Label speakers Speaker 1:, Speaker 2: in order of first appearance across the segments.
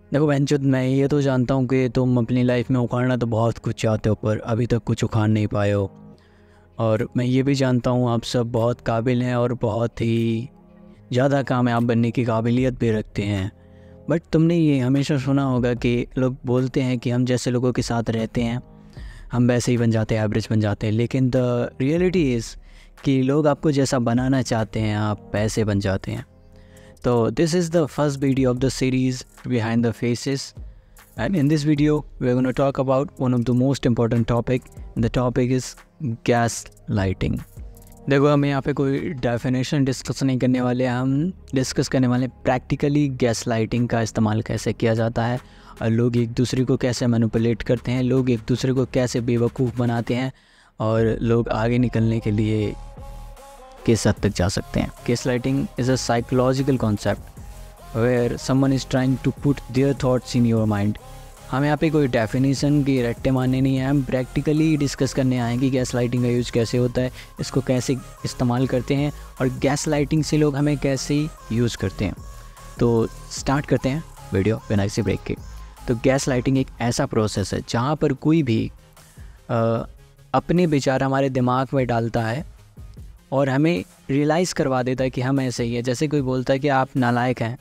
Speaker 1: देखो बहनचोद, मैं ये तो जानता हूँ कि तुम अपनी लाइफ में उखाड़ना तो बहुत कुछ चाहते हो पर अभी तक कुछ उखाड़ नहीं पाए हो। और मैं ये भी जानता हूँ आप सब बहुत काबिल हैं और बहुत ही ज़्यादा कामयाब बनने की काबिलियत भी रखते हैं। बट तुमने ये हमेशा सुना होगा कि लोग बोलते हैं कि हम जैसे लोगों के साथ रहते हैं हम वैसे ही बन जाते हैं, एवरेज बन जाते हैं। लेकिन द रियलिटी इज़ कि लोग आपको जैसा बनाना चाहते हैं आप वैसे बन जाते हैं। So this is the first video of the series Behind the Faces, and in this video we're going to talk about one of the most important topic. The topic is gas lighting. देखो, हम यहाँ पे कोई definition discuss नहीं करने वाले, हम discuss करने वाले प्रैक्टिकली गैस लाइटिंग का इस्तेमाल कैसे किया जाता है और लोग एक दूसरे को कैसे मैनिपुलेट करते हैं, लोग एक दूसरे को कैसे बेवकूफ़ बनाते हैं और लोग आगे निकलने के लिए किस हद तक जा सकते हैं। Gas lighting is a psychological concept where someone is trying to put their thoughts in your mind. हम यहाँ पे कोई डेफिनेशन की रट्टे मारने नहीं है, हम प्रैक्टिकली डिस्कस करने आए कि गैस लाइटिंग का यूज़ कैसे होता है, इसको कैसे इस्तेमाल करते हैं और गैस लाइटिंग से लोग हमें कैसे यूज़ करते हैं। तो स्टार्ट करते हैं वीडियो बिना किसी ब्रेक के। तो गैस लाइटिंग एक ऐसा प्रोसेस है जहाँ पर कोई भी अपने विचार हमारे दिमाग में डालता है और हमें रियलाइज़ करवा देता है कि हम ऐसे ही है। जैसे कोई बोलता है कि आप नालायक हैं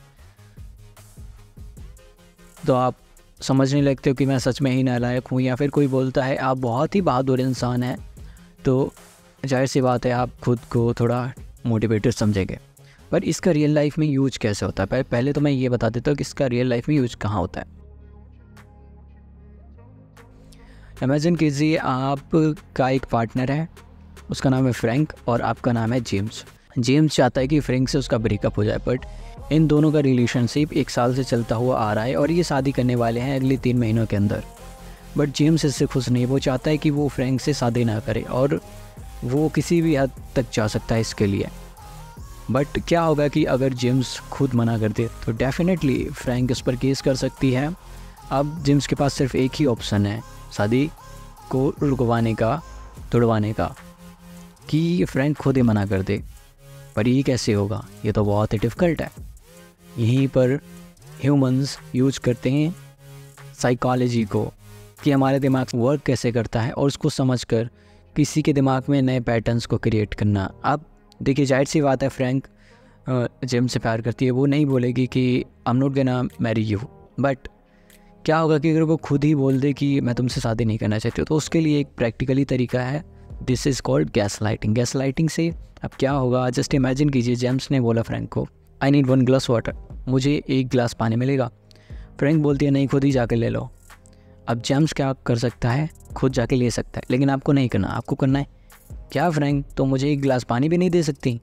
Speaker 1: तो आप समझने लगते हो कि मैं सच में ही नालायक हूँ, या फिर कोई बोलता है आप बहुत ही बहादुर इंसान हैं तो जाहिर सी बात है आप खुद को थोड़ा मोटिवेटेड समझेंगे। पर इसका रियल लाइफ में यूज कैसे होता है, पहले तो मैं ये बता देता हूँ कि इसका रियल लाइफ में यूज कहाँ होता है। इमेजिन कीजिए आपका एक पार्टनर है, उसका नाम है फ्रैंक और आपका नाम है जेम्स। जेम्स चाहता है कि फ्रैंक से उसका ब्रेकअप हो जाए, बट इन दोनों का रिलेशनशिप 1 साल से चलता हुआ आ रहा है और ये शादी करने वाले हैं अगले 3 महीनों के अंदर। बट जेम्स इससे खुश नहीं, वो चाहता है कि वो फ्रैंक से शादी ना करे और वो किसी भी हद तक जा सकता है इसके लिए। बट क्या होगा कि अगर जेम्स खुद मना कर दे तो डेफिनेटली फ्रैंक इस पर केस कर सकती है। अब जेम्स के पास सिर्फ एक ही ऑप्शन है शादी को रुकवाने का, तोड़वाने का, कि फ्रैंक खुद ही मना कर दे। पर ये कैसे होगा, ये तो बहुत ही डिफ़िकल्ट है। यहीं पर ह्यूमंस यूज करते हैं साइकोलॉजी को कि हमारे दिमाग वर्क कैसे करता है और उसको समझकर किसी के दिमाग में नए पैटर्न्स को क्रिएट करना। अब देखिए, जाहिर सी बात है फ्रैंक जेम्स से प्यार करती है, वो नहीं बोलेगी कि I am not gonna marry you. But क्या होगा कि अगर वो खुद ही बोल दे कि मैं तुमसे शादी नहीं करना चाहती हूँ, तो उसके लिए एक प्रैक्टिकली तरीका है, this is called gas lighting. Gas lighting से अब क्या होगा, जस्ट इमेजिन कीजिए जेम्स ने बोला फ्रैंक को आई नीड 1 ग्लास वाटर, मुझे 1 गिलास पानी मिलेगा। फ्रैंक बोलती है नहीं, खुद ही जाके ले लो। अब जेम्स क्या कर सकता है, खुद जाके ले सकता है, लेकिन आपको नहीं करना, आपको करना है क्या फ्रैंक, तो मुझे 1 गिलास पानी भी नहीं दे सकती?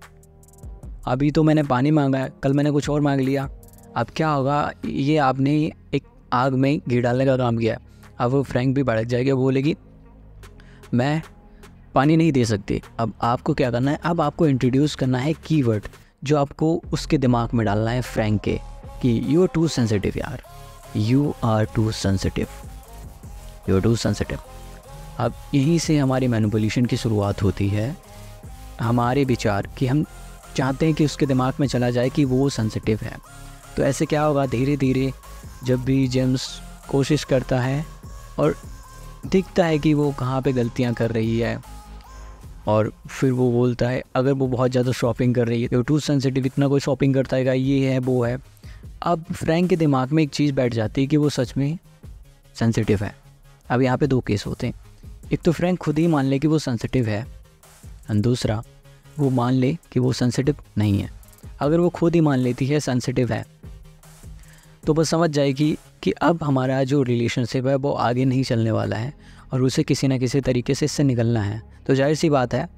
Speaker 1: अभी तो मैंने पानी मांगा है, कल मैंने कुछ और मांग लिया। अब क्या होगा, ये आपने एक आग में घी डालने का काम किया। अब वो फ्रैंक भी भड़क जाएगी, वो बोलेगी मैं पानी नहीं दे सकती। अब आपको क्या करना है, अब आपको इंट्रोड्यूस करना है कीवर्ड जो आपको उसके दिमाग में डालना है फ्रैंक के, कि यू आर टू सेंसिटिव यार, you are too sensitive, you are too sensitive. अब यहीं से हमारी मैनिपुलेशन की शुरुआत होती है। हमारे विचार कि हम चाहते हैं कि उसके दिमाग में चला जाए कि वो सेंसिटिव है। तो ऐसे क्या होगा, धीरे धीरे जब भी जेम्स कोशिश करता है और दिखता है कि वो कहाँ पे गलतियाँ कर रही है, और फिर वो बोलता है अगर वो बहुत ज़्यादा शॉपिंग कर रही है तो टू सेंसिटिव, इतना कोई शॉपिंग करता है, ये है वो है। अब फ्रैंक के दिमाग में एक चीज़ बैठ जाती है कि वो सच में सेंसिटिव है। अब यहाँ पे 2 केस होते हैं, एक तो फ्रैंक खुद ही मान ले कि वो सेंसिटिव है और दूसरा वो मान ले कि वो सेंसिटिव नहीं है। अगर वो खुद ही मान लेती है सेंसिटिव है तो बस समझ जाएगी कि अब हमारा जो रिलेशनशिप है वो आगे नहीं चलने वाला है और उसे किसी न किसी तरीके से इससे निकलना है। तो जाहिर सी बात है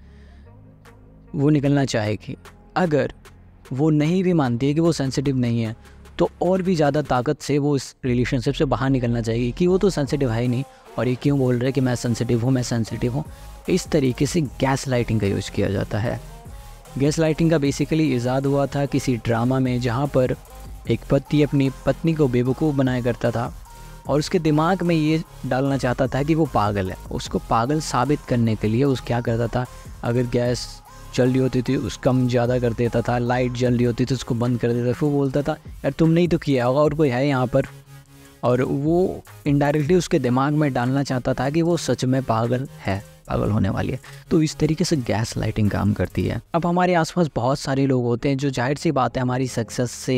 Speaker 1: वो निकलना चाहेगी। अगर वो नहीं भी मानती है कि वो सेंसिटिव नहीं है तो और भी ज़्यादा ताकत से वो इस रिलेशनशिप से बाहर निकलना चाहेगी कि वो तो सेंसिटिव है ही नहीं और ये क्यों बोल रहे कि मैं सेंसिटिव हूँ, मैं सेंसिटिव हूँ। इस तरीके से गैस लाइटिंग का यूज़ किया जाता है। गैस लाइटिंग का बेसिकली ईजाद हुआ था किसी ड्रामा में, जहाँ पर एक पति अपनी पत्नी को बेवकूफ़ बनाया करता था और उसके दिमाग में ये डालना चाहता था कि वो पागल है। उसको पागल साबित करने के लिए उस क्या करता था, अगर गैस चल रही होती थी उसका कम ज़्यादा कर देता था, लाइट जल रही होती थी उसको बंद कर देता था। फिर वो बोलता था यार तुमने ही तो किया होगा और कोई है यहाँ पर, और वो इनडायरेक्टली उसके दिमाग में डालना चाहता था कि वो सच में पागल है, पागल होने वाली है। तो इस तरीके से गैस लाइटिंग काम करती है। अब हमारे आसपास बहुत सारे लोग होते हैं जो जाहिर सी बात है हमारी सक्सेस से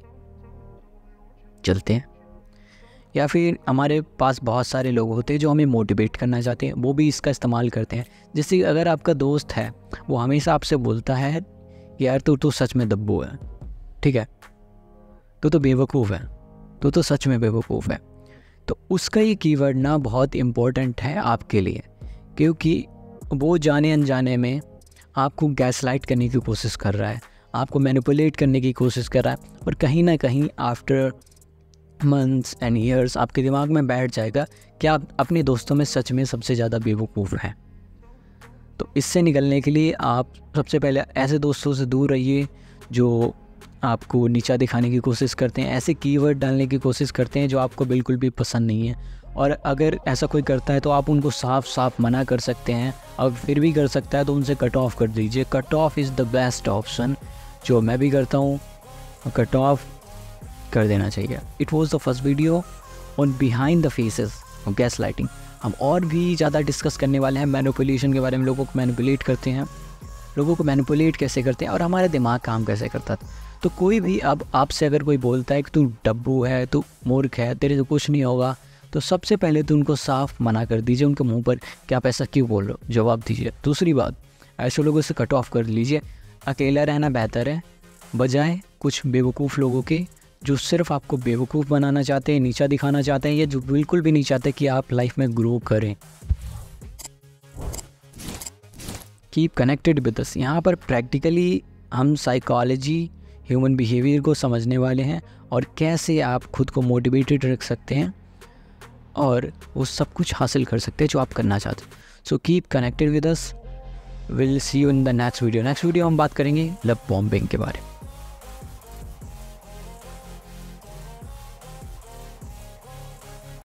Speaker 1: चलते हैं, या फिर हमारे पास बहुत सारे लोग होते हैं जो हमें मोटिवेट करना चाहते हैं, वो भी इसका इस्तेमाल करते हैं। जैसे अगर आपका दोस्त है वो हमेशा आपसे बोलता है यार तू सच में दब्बू है, ठीक है, तू बेवकूफ़ है, तू सच में बेवकूफ़ है, तो उसका ये कीवर्ड ना बहुत इम्पोर्टेंट है आपके लिए, क्योंकि वो जाने अनजाने में आपको गैसलाइट करने की कोशिश कर रहा है, आपको मैनिपुलेट करने की कोशिश कर रहा है, और कहीं ना कहीं आफ्टर मंथ्स एंड ईयर्स आपके दिमाग में बैठ जाएगा कि आप अपने दोस्तों में सच में सबसे ज़्यादा बेवकूफ़ हैं। तो इससे निकलने के लिए आप सबसे पहले ऐसे दोस्तों से दूर रहिए जो आपको नीचा दिखाने की कोशिश करते हैं, ऐसे कीवर्ड डालने की कोशिश करते हैं जो आपको बिल्कुल भी पसंद नहीं है। और अगर ऐसा कोई करता है तो आप उनको साफ साफ मना कर सकते हैं, और फिर भी कर सकता है तो उनसे कट ऑफ कर दीजिए। Cut off is the best option, जो मैं भी करता हूँ, कट ऑफ कर देना चाहिए। It was the first video on behind the faces of gas lighting. हम और भी ज़्यादा डिस्कस करने वाले हैं मैनिपुलेशन के बारे में, लोगों को मैनिपुलेट करते हैं, लोगों को मैनिपुलेट कैसे करते हैं और हमारा दिमाग काम कैसे करता है। तो कोई भी अब आपसे अगर कोई बोलता है कि तू डब्बू है, तू मूर्ख है, तेरे से कुछ नहीं होगा, तो सबसे पहले तो उनको साफ मना कर दीजिए उनके मुंह पर कि आप ऐसा क्यों बोल रहे हो, जवाब दीजिए। दूसरी बात, ऐसे लोगों से कट ऑफ कर लीजिए। अकेला रहना बेहतर है बजाय कुछ बेवकूफ़ लोगों के जो सिर्फ आपको बेवकूफ़ बनाना चाहते हैं, नीचा दिखाना चाहते हैं, या जो बिल्कुल भी नहीं चाहते कि आप लाइफ में ग्रो करें। Keep connected with us. यहाँ पर प्रैक्टिकली हम साइकोलॉजी, ह्यूमन बिहेवियर को समझने वाले हैं और कैसे आप खुद को मोटिवेटेड रख सकते हैं और वो सब कुछ हासिल कर सकते हैं जो आप करना चाहते हैं। So keep connected with us, will see you in the next video. Next video हम बात करेंगे लव बॉम्बिंग के बारे में।